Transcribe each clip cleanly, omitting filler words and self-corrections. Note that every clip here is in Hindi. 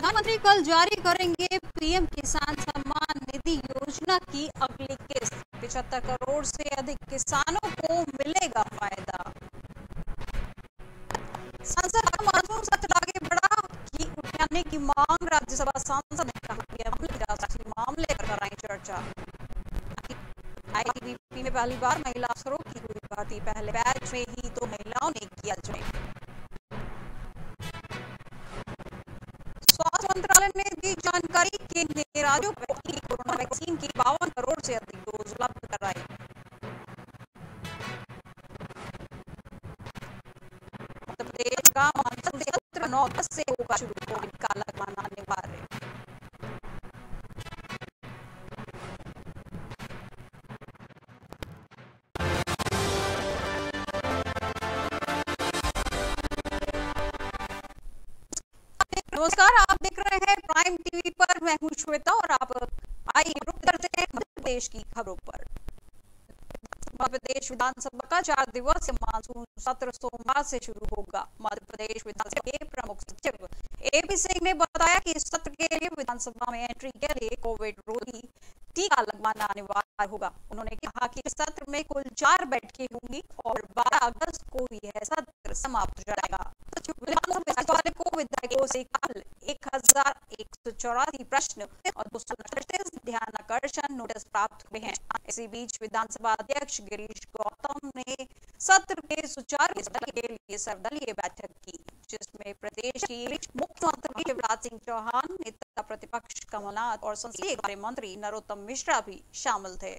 प्रधानमंत्री कल जारी करेंगे पीएम किसान सम्मान निधि योजना की अगली किस्त। 75 करोड़ से अधिक किसानों को मिलेगा फायदा। संसद का मानसून सत्र आगे बढ़ा कि उठाने की मांग। राज्यसभा सांसद ने कहा कि राष्ट्रीय मामले पर कराएं चर्चा। आईटीबीपी में पहली बार महिला अफसरों की हुई भर्ती। पहले बैच में ही 2 महिलाओं ने किया ज्वाइन। स्वास्थ्य मंत्रालय ने दी जानकारी के राज्यों को कोरोना वैक्सीन की 52 करोड़ से अधिक डोज उपलब्ध कराई। मध्य प्रदेश का मानसून सत्र 9-10 से होगा शुरू। कोविड का लगवाना अनिवार्य। नमस्कार, आप देख रहे हैं प्राइम टीवी पर। मैं हूं श्वेता और आप आइए रुक करते हैं मध्य प्रदेश की खबरों पर। मध्य प्रदेश विधानसभा का 4 दिवसीय मानसून सत्र सोमवार से शुरू होगा। मध्य प्रदेश विधानसभा के प्रमुख सचिव एपी सिंह ने बताया कि इस सत्र के लिए विधानसभा में एंट्री के लिए कोविड रोधी टीका लगवाना अनिवार्य होगा। उन्होंने कहा कि इस सत्र में कुल 4 बैठकें होंगी और 12 अगस्त को यह सत्र समाप्त हो जाएगा। विधानसभा को विधायकों से कल 1184 प्रश्न और 238 ध्यानाकर्षण नोटिस प्राप्त हुए हैं। इसी बीच विधानसभा अध्यक्ष गिरीश गौतम ने सत्र के सुचारू संचालन के लिए सर्वदलीय बैठक की, जिसमें प्रदेश की मुख्यमंत्री शिवराज सिंह चौहान, नेता प्रतिपक्ष कमलनाथ और संसदीय कार्य मंत्री नरोत्तम मिश्रा भी शामिल थे।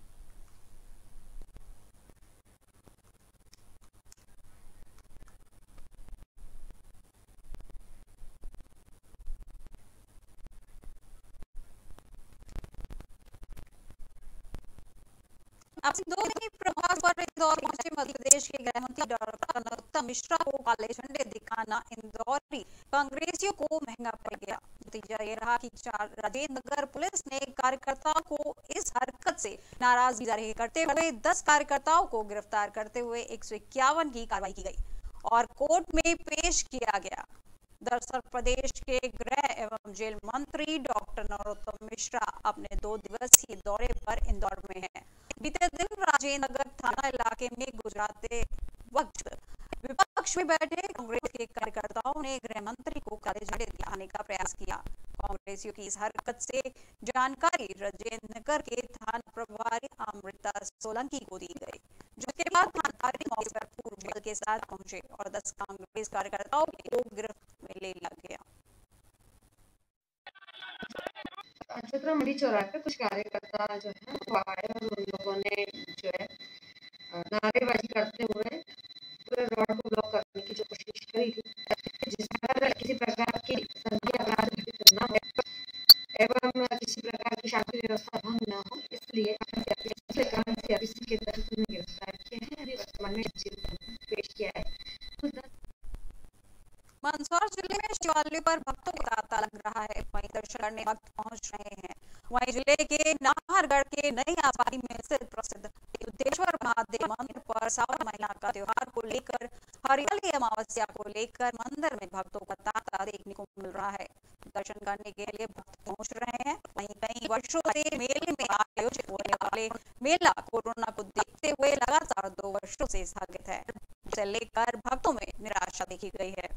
अपने 2 दिनी प्रवास पर इंदौर पहुंचे मध्य प्रदेश के गृह मंत्री डॉक्टर नरोत्तम मिश्रा को काले झंडे दिखाना इंदौरी कांग्रेसियों को महंगा पड़ गया। नतीजा ये रहा कि राजेंद्र नगर पुलिस ने कार्यकर्ताओं को इस हरकत से नाराजगी जाहिर करते हुए 10 कार्यकर्ताओं को गिरफ्तार करते हुए 151 की कार्रवाई की गई और कोर्ट में पेश किया गया। दरअसल प्रदेश के गृह एवं जेल मंत्री डॉक्टर नरोत्तम मिश्रा अपने 2 दिवसीय दौरे पर इंदौर में हैं। बीते दिन राजेंद्र नगर थाना इलाके में गुजराते वक्त विपक्ष में बैठे कांग्रेस के कार्यकर्ताओं ने गृह मंत्री को काले झंडे दिखाने का प्रयास किया। कांग्रेसियों की इस हरकत से जानकारी राजेंद्र नगर के थाना प्रभारी अमृता सोलंकी को दी गई, जिसके बाद थानाधिकारी मौके पर पूर्ण बल के साथ पहुंचे और 10 कांग्रेस कार्यकर्ताओं को गिरफ्त में ले लिया गया। छत्रम मंडी चौराहे पे कुछ कार्यकर्ता जो है वो आए और उन लोगों ने जो है नारेबाजी करते हुए पूरे रोड को ब्लॉक करने की जो कोशिश करी थी, जिसमें किसी प्रकार की संज्ञा अपराध घटित न हो एवं किसी प्रकार की शांति व्यवस्था भंग न हो, इसलिए सीआरपीसी के तहत उन्हें गिरफ्तार किया है। अभी वर्तमान में जेल पेश किया है। मंदसौर जिले में शिवालयों पर भक्तों का तांता लग रहा है। वहीं दर्शन करने भक्त पहुंच रहे हैं। वहीं जिले के नाहरगढ़ के नई आबादी में स्थित प्रसिद्ध युद्धेश्वर महादेव मंदिर पर सावन महीना का त्योहार को लेकर हरियाली अमावस्या को लेकर मंदिर में भक्तों का तांता देखने को मिल रहा है। दर्शन करने के लिए भक्त पहुंच रहे हैं। वहीं कई वर्षों से मेले में आयोजित होने वाले मेला कोरोना को देखते हुए लगातार 2 वर्षों से स्थगित है, जिसे लेकर भक्तों में निराशा देखी गई है।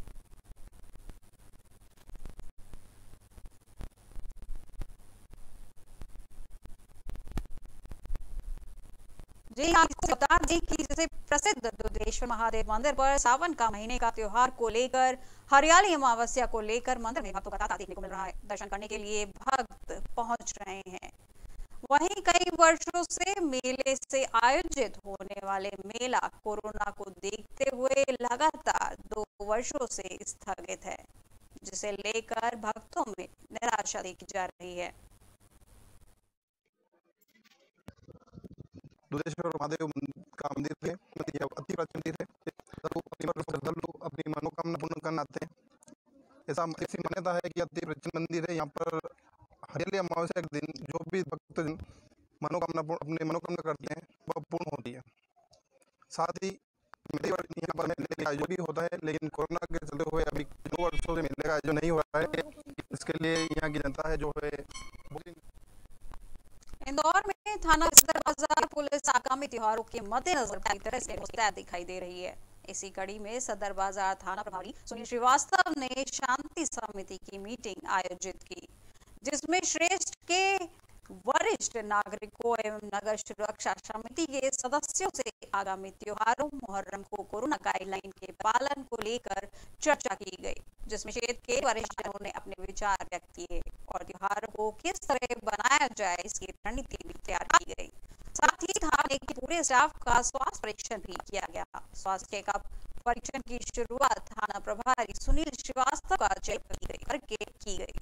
जी हाँ, बता दें कि जैसे प्रसिद्ध युद्धेश्वर महादेव मंदिर पर सावन का महीने का त्योहार को लेकर हरियाली अमावस्या को लेकर मंदिर में भक्तों का तांता देखने को मिल रहा है। दर्शन करने के लिए भक्त पहुंच रहे हैं। वहीं कई वर्षों से मेले से आयोजित होने वाले मेला कोरोना को देखते हुए लगातार 2 वर्षों से स्थगित है, जिसे लेकर भक्तों में निराशा देखी जा रही है। युद्धेश्वर महादेव का मंदिर है, अति प्राचीन मंदिर है। श्रद्धालु अपनी मनोकामना पूर्ण करना आते हैं। ऐसी मान्यता है कि अति प्राचीन मंदिर है। यहाँ पर हरियाली अमावस्या के दिन जो भी भक्तजन अपनी मनोकामना करते हैं वह पूर्ण होती है। साथ ही यहाँ पर मेले का आयोजन भी होता है, लेकिन कोरोना के चलते हुए अभी 2 वर्षों से मेले का आयोजन नहीं हो रहा है। इसके लिए यहाँ की जनता है जो है इंदौर में थाना सदर बाजार पुलिस आगामी त्योहारों के मद्देनजर पूरी तरह से मुस्तैद दिखाई दे रही है। इसी कड़ी में सदर बाजार थाना प्रभारी सुनील श्रीवास्तव ने शांति समिति की मीटिंग आयोजित की, जिसमें श्रेष्ठ के वरिष्ठ नागरिकों एवं नगर सुरक्षा समिति के सदस्यों से आगामी त्योहारों मुहर्रम को कोरोना गाइडलाइन के पालन को लेकर चर्चा की गई, जिसमें क्षेत्र के वरिष्ठ जनों ने अपने विचार व्यक्त किए और त्योहारों को किस तरह बनाया जाए इसकी रणनीति भी तैयार की गई। साथ ही थाने के पूरे स्टाफ का स्वास्थ्य परीक्षण भी किया गया। स्वास्थ्य चेकअप परीक्षण की शुरुआत थाना प्रभारी सुनील श्रीवास्तव का चेक करके की गई।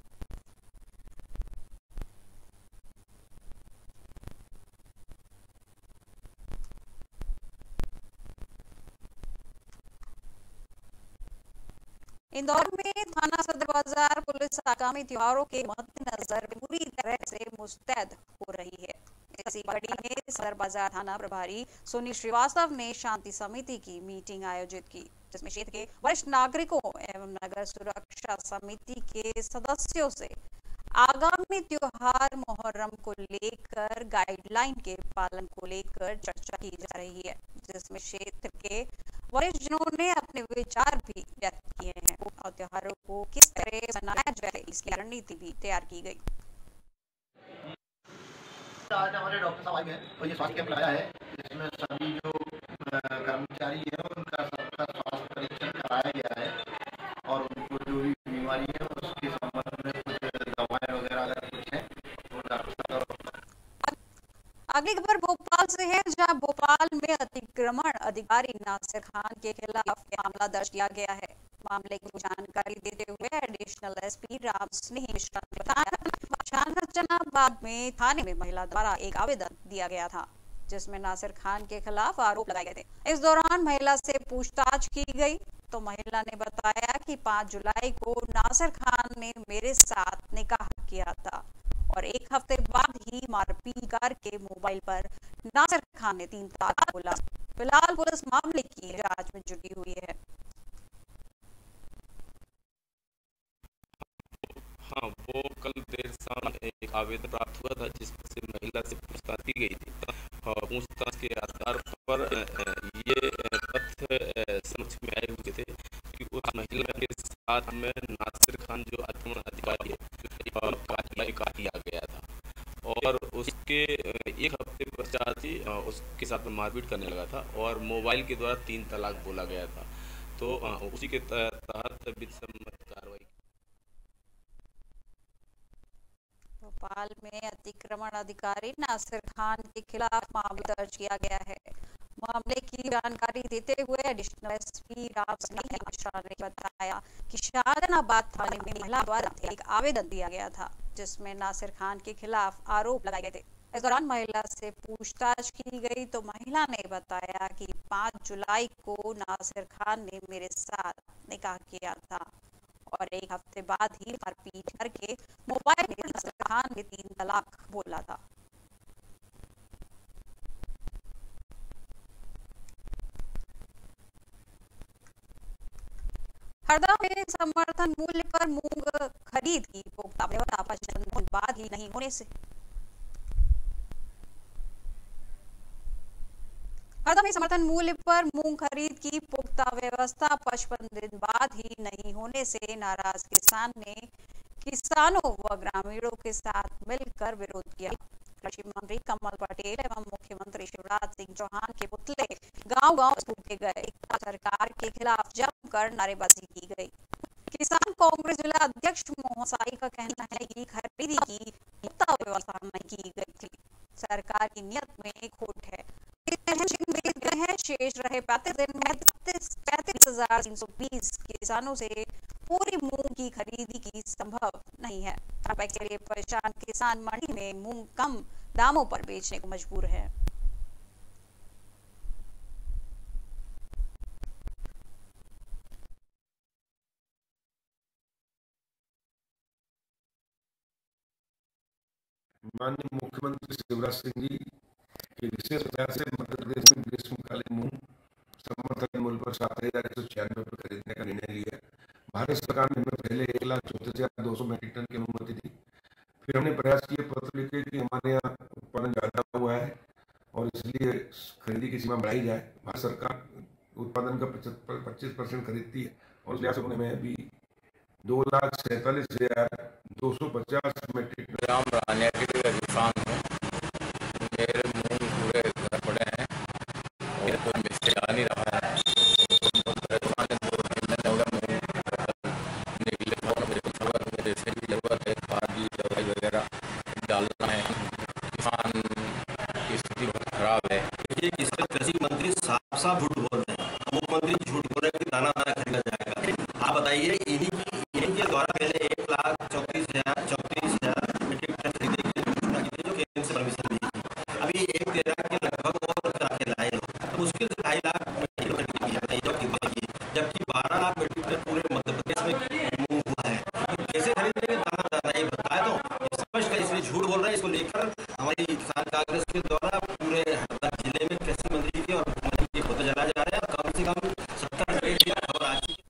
इंदौर में थाना सदर बाजार पुलिस आगामी त्योहारों के मद्देनजर पूरी तरह से मुस्तैद हो रही है। इसी कड़ी में सदर बाजार थाना प्रभारी सुनील श्रीवास्तव ने शांति समिति की मीटिंग आयोजित की, जिसमें क्षेत्र के वरिष्ठ नागरिकों एवं नगर सुरक्षा समिति के सदस्यों से आगामी त्योहार मुहर्रम को लेकर गाइडलाइन के पालन को लेकर चर्चा की जा रही है, जिसमें क्षेत्र के वरिष्ठ जनों ने अपने विचार भी व्यक्त किए हैं और त्योहारों को किस तरह मनाया जाए इसकी रणनीति भी तैयार की गई। आज हमारे डॉक्टर साहब आए हैं और ये स्वास्थ्य कैंप लगाया है, जिसमें सभी जो कर्मचारी है उनका सबका स्वास्थ्य परीक्षण कराया गया है और उनको जो भी बीमारी है उसके संबंध में कुछ दवाएं वगैरह अगर कुछ है तो डॉक्टर साहब। अगली खबर भोपाल से है, जहां भोपाल में अतिक्रमण अधिकारी नासिर खान के खिलाफ मामला दर्ज किया गया है। मामले की जानकारी देते हुए एडिशनल एसपी राम स्नेह मिश्रा ने बताया जनाबाद में थाने में महिला द्वारा एक आवेदन दिया गया था, जिसमें नासिर खान के खिलाफ आरोप लगाए गए थे। इस दौरान महिला से पूछताछ की गई तो महिला ने बताया कि 5 जुलाई को नासिर खान ने मेरे साथ निकाह किया था और एक हफ्ते बाद ही मारपीट करके मोबाइल पर नासिर खान ने 3 तलाक बोला। फिलहाल पुलिस मामले की जांच में जुटी हुई है। हाँ, वो कल देर शाम एक आवेदन प्राप्त हुआ था जिससे महिला से पूछताछ की गई थी और पूछताछ के आधार पर ये तथ्य समझ में आए हुए थे कि उस महिला के साथ में नासिर खान जो अतिक्रमण अधिकारी है किया गया था और उसके एक हफ्ते पश्चात ही उसके साथ में मारपीट करने लगा था और मोबाइल के द्वारा 3 तलाक बोला गया था। तो उसी के तहत विधिसम्मत कार्रवाई। भोपाल में अतिक्रमण अधिकारी नासिर खान के खिलाफ मामला दर्ज किया गया है। मामले की जानकारी देते हुए एडिशनल एसपी राम स्नेह मिश्रा ने बताया कि शाहजहानाबाद थाने में महिला द्वारा एक आवेदन दिया गया था, जिसमें नासिर खान के खिलाफ आरोप लगाए गए थे। इस दौरान महिला से पूछताछ की गई तो महिला ने बताया कि 5 जुलाई को नासिर खान ने मेरे साथ निकाह किया था और एक हफ्ते बाद ही मारपीट करके मोबाइल में नासिर खान ने 3 तलाक बोला था। हरदा में समर्थन मूल्य पर मूंग खरीद की पुख्ता व्यवस्था 55 दिन बाद ही नहीं होने से हरदा में समर्थन मूल्य पर मूंग खरीद की पुख्ता व्यवस्था 55 दिन बाद ही नहीं होने से नाराज किसान ने किसानों व ग्रामीणों के साथ मिलकर विरोध किया। कृषि मंत्री कमल पटेल एवं मुख्यमंत्री शिवराज सिंह चौहान के पुतले गांव-गांव फूके गए। सरकार के खिलाफ जमकर नारेबाजी की गई। किसान कांग्रेस जिला अध्यक्ष मोहन साई का कहना है कि खरीदी की पुख्ता व्यवस्था नहीं की गई थी, सरकार की नियत में खोट है। शेष रहे 35 दिन में 35,320 किसानों से पूरी मूंग की खरीदी की संभव नहीं है। के लिए परेशान किसान मंडी में मूंग कम दामों पर बेचने को मजबूर है। माननीय मुख्यमंत्री शिवराज सिंह जी के विशेष प्रयास से मध्य प्रदेश में ग्रीष्मकालीन मूंग 17,196 पे खरीदने का निर्णय लिया। भारत सरकार ने हमें पहले 1,34,200 मीट्रिक टन की अनुमति दी। फिर हमने प्रयास किए, पत्र लिखे कि हमारे यहाँ उत्पादन ज़्यादा हुआ है और इसलिए खरीदी की सीमा बढ़ाई जाए। भारत सरकार उत्पादन का 25% खरीदती है और इस लिहाज से उन्होंने अभी 2,47,250 मीट्रिक राम नेगेटिव किसान हूँ। मेरे मूंग पूरे घर पड़े हैं और कोई मिस्टेक आ नहीं रहा है। बहुत परेशान है, 2 महीने हो गए मूंग निकले और मेरे को थोड़ा पैसे की जरूरत है, खाद की दवाई वगैरह डालना है। किसान की स्थिति बहुत खराब है। ये किसान कृषि मंत्री साफ साफ झूठ बोल रहे हैं। मुख्यमंत्री झूठ बोल रहे हैं कि दाना खरीदा जाएगा। आप बताइए, इन्हीं के द्वारा पहले 1,34,000 मीट्रिक टन खरीदने की घोषणा की थी, जो केंद्र से परमिशन दी थी। अभी 1,13 के लगभग और लाए लोग, मुश्किल से 2.5 लाख मीट्रिक टन खरीदेगी, जबकि 12 लाख मीट्रिक टन पूरे मध्य प्रदेश में मूंग हुआ है। तो कैसे खरीदेंगे दाना? ये बताया तो स्पष्ट है, इसलिए झूठ बोल रहे हैं। इसको लेकर हमारी किसान कांग्रेस के द्वारा पूरे जिले में कृषि मंत्री के और मुख्यमंत्री के फोटो जलाया जा रहा है। कम से कम 70 खबर आ चुकी है।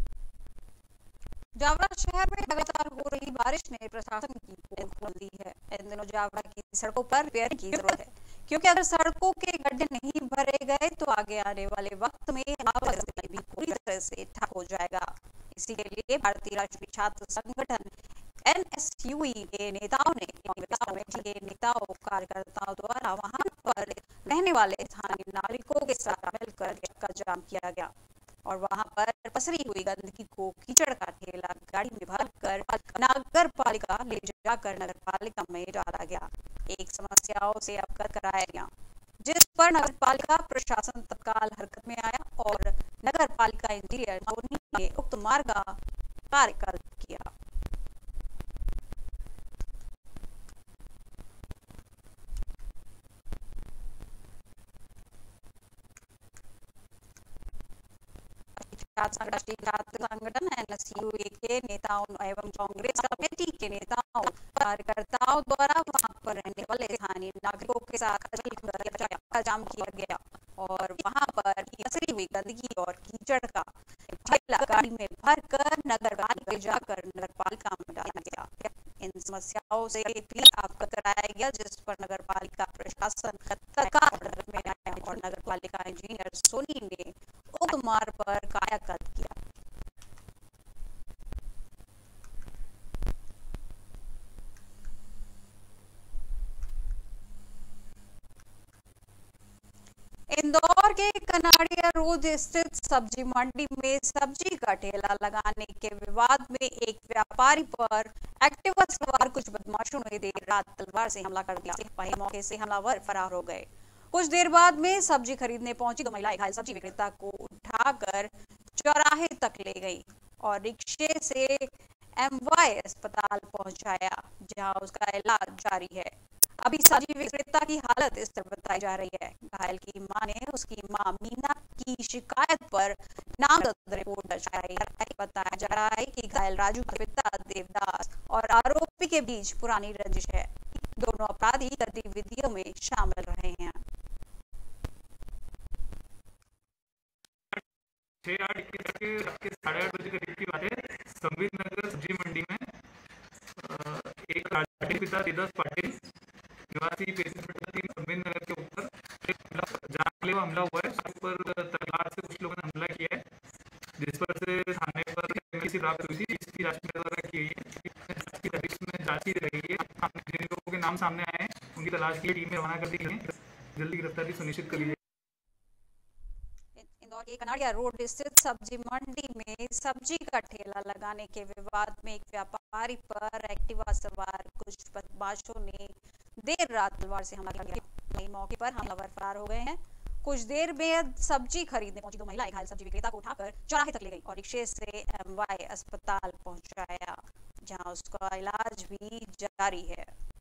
जावरा शहर में लगातार हो रही बारिश ने प्रशासन की पोल खोल दी है। इन दिनों जावरा की सड़कों पर रिपेयर की जरूरत है, क्योंकि अगर सड़कों के गड्ढे नहीं भरे गए तो आगे आने वाले वक्त में आवाजाही भी पूरी तरह से ठप हो जाएगा। इसी के लिए भारतीय राष्ट्रीय छात्र संगठन NSUE के नेताओं ने कांग्रेस कमेटी के नेताओं कार्यकर्ताओं द्वारा वहां पर रहने वाले स्थानीय नागरिकों के साथ मिलकर चक्का जाम किया गया और वहां पर पसरी हुई गंदगी को कीचड़ का ठेला गाड़ी में भरकर नगर पालिका ले जाकर नगर पालिका में डाला गया। एक समस्याओं से अवगत कराया गया, जिस पर नगर पालिका प्रशासन तत्काल हरकत में आया और नगर पालिका इंजीनियर सोनी ने उक्त मार्ग का कार्यकल्प किया। राष्ट्रीय छात्र संगठन NSUE के नेताओं एवं कांग्रेस कमेटी के नेताओं कार्यकर्ताओं द्वारा वहां पर रहने वाले स्थानीय नागरिकों के साथ चक्का जाम किया गया और वहां पर पसरी हुई गंदगी और कीचड़ का ठेला गाड़ी में भरकर नगर पालिका ले जाकर नगर पालिका में डाला गया। इन समस्याओं से भी अवगत कराया गया, जिस पर नगर पालिका प्रशासन तत्काल हरकत में आया और नगर पालिका इंजीनियर सोनी ने उक्त मार्ग पर कायाकल्प किया। इंदौर के कनाड़िया रोड स्थित सब्जी मंडी में सब्जी का ठेला लगाने के विवाद में एक व्यापारी पर एक्टिवा सवार कुछ बदमाशों ने देर रात तलवार से हमला कर दिया। वहीं मौके से हमलावर फरार हो गए। कुछ देर बाद में सब्जी खरीदने पहुंची 2 महिलाएं घायल सब्जी विक्रेता को उठाकर चौराहे तक ले गई और रिक्शे से MY अस्पताल पहुंचाया, जहां उसका इलाज जारी है। अभी सब्जी विक्रेता की हालत स्थिर बताई जा रही है। घायल की मां ने उसकी मां मीना की शिकायत पर नामजद रिपोर्ट दर्ज कराई। बताया जा रहा है कि घायल राजू के पिता देवदास और आरोपी के बीच पुरानी रंजिश है। दोनों अपराधी गतिविधियों में शामिल रहे हैं। 6-8 के 8:30 बजे करीब की बात है। संबित नगर सब्जी मंडी में एक राजू के पिता देवदास पाटिल निवासी 35 संबित नगर के ऊपर जानलेवा हमला हुआ है। उस पर तलवार से कुछ लोगों ने हमला किया है, जिस पर से थाने पर से प्राप्त हुई थी। इसकी जांच द्वारा की गई है। इसकी तरीक में जांच रही है। जिन लोगों के नाम सामने आए हैं उनकी तलाश की टीम रवाना कर दी गई है। जल्दी गिरफ्तारी सुनिश्चित कर ली जाए। इंदौर के कनाड़िया रोड स्थित सब्जी मंडी में सब्जी का ठेला लगाने के विवाद में एक व्यापारी पर एक्टिवा सवार कुछ बदमाशों ने देर रात तलवार से हमला किया। वहीं मौके पर हमलावर फरार हो गए हैं। कुछ देर में सब्जी खरीदने पहुंची 2 महिलाएं घायल सब्जी विक्रेता को उठाकर चौराहे तक ले गई और रिक्शे से MY अस्पताल पहुंचाया, जहां उसका इलाज भी जारी है।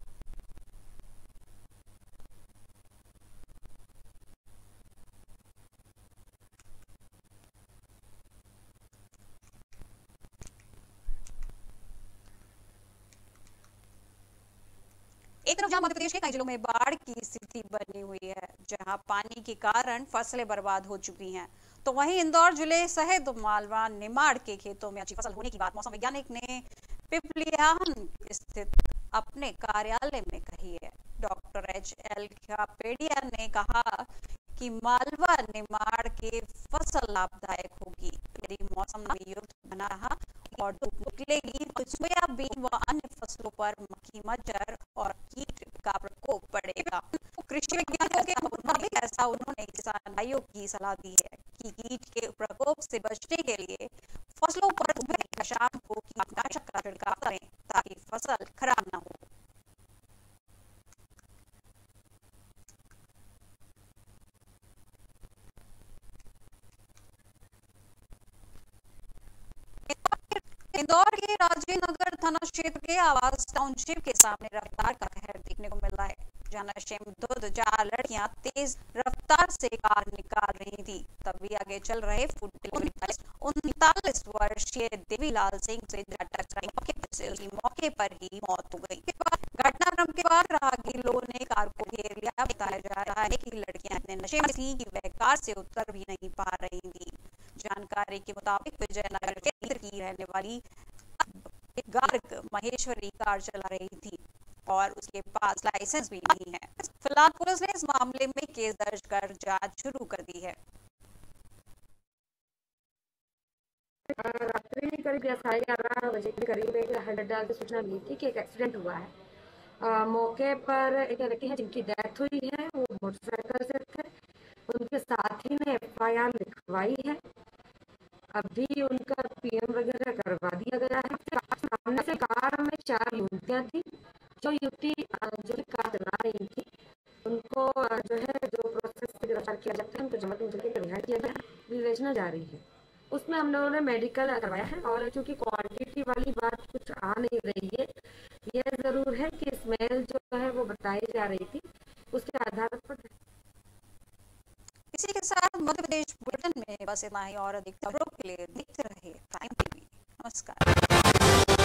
एक तरफ जहां मध्य प्रदेश के कई जिलों में बाढ़ की स्थिति बनी हुई है, जहां पानी के कारण फसलें बर्बाद हो चुकी हैं, तो वहीं इंदौर जिले सहित मालवा निमाड़ के खेतों में अच्छी फसल होने की बात मौसम वैज्ञानिक ने पिपलियान स्थित अपने कार्यालय में कही है। Doctor HL. खापेडिया ने कहा कि मालवा निमाड़ के फसल लाभदायक होगी यदि मौसम युक्त बना रहा और धूप निकलेगी तो सोयाबीन व अन्य फसलों पर मक्खी मच्छर और कीट का प्रकोप बढ़ेगा। कृषि वैज्ञानिकों के मुताबिक ऐसा उन्होंने किसान भाइयों की सलाह दी है कि कीट के प्रकोप से बचने के लिए फसलों पर सुबह या शाम को कीटनाशक का छिड़काव करें ताकि फसल खराब न हो। इंदौर के राजेंद्र नगर थाना क्षेत्र के आवास टाउनशिप के सामने रफ्तार का कहर देखने को मिल रहा है। जहां नशे में 2 लड़कियां तेज रफ्तार से कार निकाल रही थी, तभी आगे चल रहे फुट 39 वर्षीय देवीलाल सिंह से टकराई उसकी मौके पर ही मौत हो गई। घटनाक्रम के बाद राहगीरों ने कार को घेर लिया। बताया जा रहा है कि लड़कियां इतने नशे में थी कि वह कार से उतर भी नहीं पा रही थी। जानकारी के मुताबिक विजयनगर क्षेत्र की रहने वाली गार्ग महेश्वरी कार चला रही थी और उसके पास लाइसेंस भी नहीं है। फिलहाल पुलिस ने इस मामले में केस दर्ज कर जांच शुरू कर दी है। रात्रि करीब 11:30 बजे के करीब एक हड़ताल की सूचना मिली थी कि एक एक्सीडेंट हुआ है। मौके पर एक लड़की है जिनकी डेथ हुई है, वो मोटरसाइकिल से थे। उनके साथी ने FIR लिखवाई है। अभी उनका PM वगैरह करवा दिया गया है। सामने से कार में 4 युवतियां थी। जो युवती जो कार चला रही थी उनको जो प्रोसेस से गिरफ्तार किया जाता है, उनको जमानत मिल के रिहा किया गया, विवेचना जारी है। उसमें हम लोगों ने मेडिकल करवाया है और चूंकि क्वांटिटी वाली बात कुछ आ नहीं रही है, यह जरूर है कि स्मेल जो है वो बताई जा रही थी, उसके आधार पर। इसी के साथ मध्य प्रदेश बुलेटिन में बस इतना ही और अधिक खबरों के लिए देखते रहिए प्राइम टीवी। नमस्कार।